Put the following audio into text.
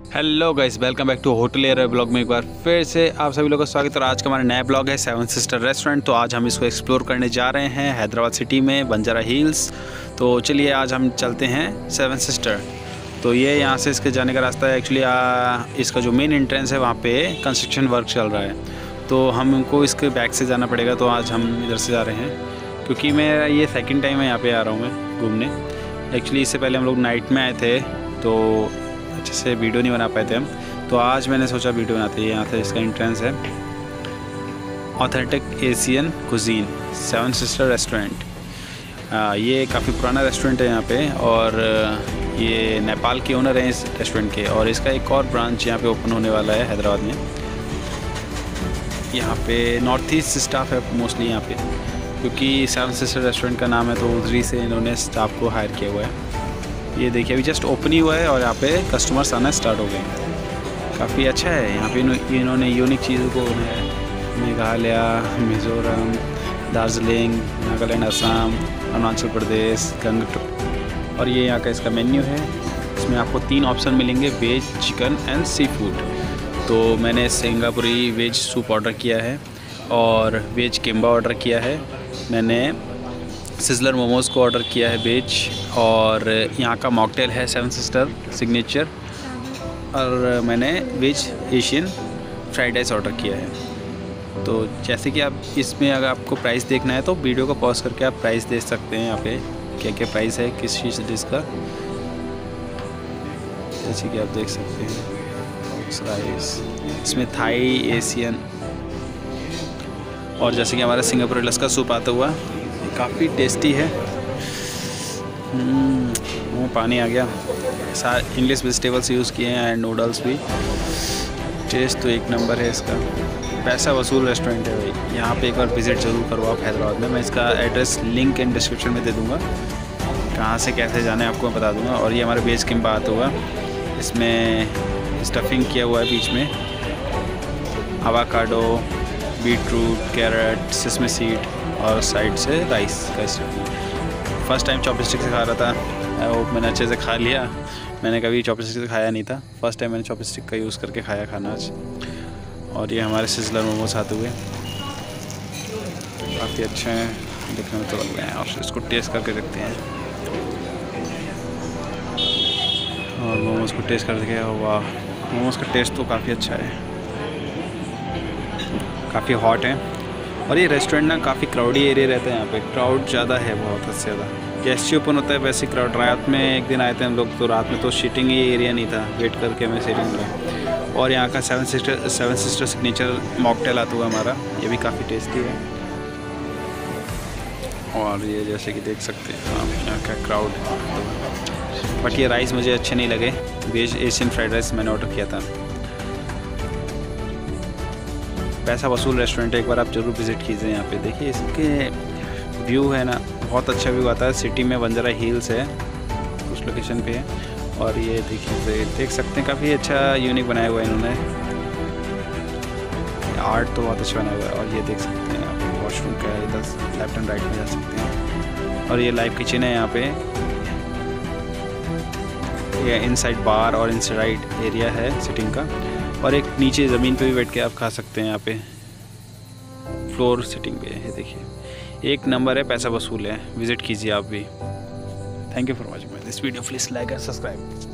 Hello guys, welcome back to hotel air blog में एक बार फिर से आप सभी लोगों का स्वागत है। और आज का हमारा नया ब्लॉग है सेवन सिस्टर रेस्टोरेंट। तो आज हम इसको एक्सप्लोर करने जा रहे हैं हैदराबाद सिटी में बंजारा हिल्स। तो चलिए आज हम चलते हैं सेवन सिस्टर। तो ये यहाँ से इसके जाने का रास्ता है। एक्चुअली इसका जो मेन एंट्रेंस है वहाँ पे कंस्ट्रक्शन वर्क चल रहा है, तो हमको इसके बैक से जाना पड़ेगा। तो आज हम इधर से जा रहे हैं क्योंकि मैं ये सेकेंड टाइम है यहाँ पर आ रहा हूँ मैं घूमने। एक्चुअली इससे पहले हम लोग नाइट में आए थे तो अच्छे से वीडियो नहीं बना पाए थे हम, तो आज मैंने सोचा वीडियो बनाते हैं। यहाँ से इसका एंट्रेंस है authentic Asian cuisine seven sister restaurant. ये काफ़ी पुराना रेस्टोरेंट है यहाँ पे, और ये नेपाल के ओनर हैं इस रेस्टोरेंट के। और इसका एक और ब्रांच यहाँ पे ओपन होने वाला है हैदराबाद में। यहाँ पे नॉर्थ ईस्ट स्टाफ है मोस्टली यहाँ पे, क्योंकि सेवन सिस्टर रेस्टोरेंट का नाम है तो उधरी से इन्होंने स्टाफ को हायर किया हुआ है। ये देखिए अभी जस्ट ओपन ही हुआ है और यहाँ पे कस्टमर्स आना स्टार्ट हो गए हैं। काफ़ी अच्छा है यहाँ पे। इन्होंने यूनिक चीज़ों को मेघालय, मिज़ोरम, दार्जिलिंग, नागालैंड, असम, अरुणाचल प्रदेश, गंगटोक। और ये यहाँ का इसका मेन्यू है। इसमें आपको 3 ऑप्शन मिलेंगे, veg, chicken and sea food. तो मैंने सिंगापुरी वेज सूप ऑर्डर किया है और वेज किम्बा ऑर्डर किया है। मैंने सिजलर मोमोज़ को ऑर्डर किया है वेज, और यहाँ का मॉकटेल है सेवन सिस्टर सिग्नेचर। और मैंने veg Asian fried rice order किया है। तो जैसे कि आप इसमें अगर आपको प्राइस देखना है तो वीडियो को पॉज करके आप प्राइस देख सकते हैं। यहाँ पे क्या क्या प्राइस है किस चीज़ डिश का, जैसे कि आप देख सकते हैं राइस। इसमें थाई, एशियन, और जैसे कि हमारा सिंगापुरी लस्का सूप आता हुआ, काफ़ी टेस्टी है। मुँह पानी आ गया। सारे इंग्लिश वेजिटेबल्स यूज़ किए हैं एंड नूडल्स भी। टेस्ट तो एक नंबर है इसका। पैसा वसूल रेस्टोरेंट है भाई, यहाँ पे एक बार विज़िट ज़रूर करो आप हैदराबाद में। मैं इसका एड्रेस लिंक इन डिस्क्रिप्शन में दे दूँगा, कहाँ से कैसे जाना है आपको मैं बता दूँगा। और ये हमारे वेज किम्बा आता हुआ, इसमें स्टफिंग किया हुआ है बीच में avocado, beetroot, carrot, sesame seed, और साइड से राइस का स्टफिंग। फर्स्ट टाइम चॉपस्टिक से खा रहा था, आई होप मैंने अच्छे से खा लिया। मैंने कभी चॉपस्टिक से खाया नहीं था, फर्स्ट टाइम मैंने चॉपस्टिक का यूज़ करके खाया खाना आज। और ये हमारे सिजलर मोमोज आते हुए काफ़ी अच्छे हैं, दिखने में तो लग रहे हैं। और इसको टेस्ट करके देखते हैं। और मोमोज को टेस्ट कर देखे, वाह मोमोज का टेस्ट तो काफ़ी अच्छा है, काफ़ी हॉट है। और ये रेस्टोरेंट ना काफ़ी क्राउडी एरिया रहता है, यहाँ पे क्राउड ज़्यादा है, बहुत हद से ज़्यादा। जैसे ओपन होता है वैसे क्राउड। रात में एक दिन आए थे हम लोग, तो रात में तो सीटिंग ही एरिया नहीं था, वेट करके हमें सीटिंग मिला। और यहाँ का सेवन सिस्टर सिग्नेचर मॉकटेल आता हुआ हमारा, ये भी काफ़ी टेस्टी है। और ये जैसे कि देख सकते हैं आप यहाँ का क्राउड। बट ये राइस मुझे अच्छे नहीं लगे। वेज एशियन फ्राइड राइस मैंने ऑर्डर किया था। पैसा वसूल रेस्टोरेंट है, एक बार आप ज़रूर विज़िट कीजिए। यहाँ पे देखिए इसके व्यू है ना, बहुत अच्छा व्यू आता है। सिटी में बंजारा हिल्स है, उस लोकेशन पे है। और ये देखिए देख सकते हैं काफ़ी अच्छा यूनिक बनाया हुआ है इन्होंने। आर्ट तो बहुत अच्छा बनाया हुआ है। और ये देख सकते हैं आप वॉशरूम का, इधर लेफ्ट एंड राइट में जा सकते हैं। और ये लाइव किचन है यहाँ पे। ये इनसाइड बार और इनसाइड एरिया है सिटिंग का। और एक नीचे ज़मीन पे भी बैठ के आप खा सकते हैं। यहाँ पे फ्लोर सिटिंग पे है, देखिए एक नंबर है, पैसा वसूल है। विज़िट कीजिए आप भी। Thank you for watching this video. Please like and subscribe.